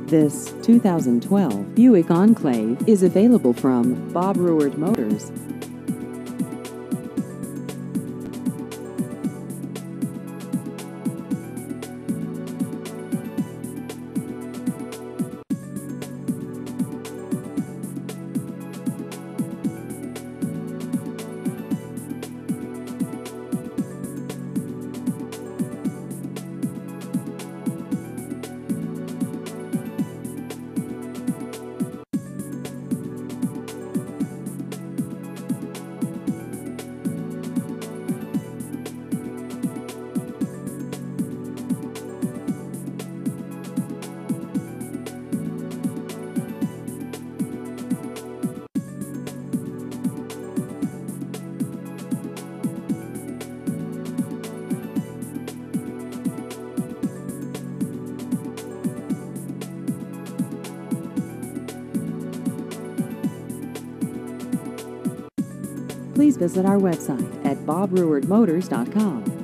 This 2012 Buick Enclave is available from Bob Ruard Motors. Please visit our website at bobruardmotors.com.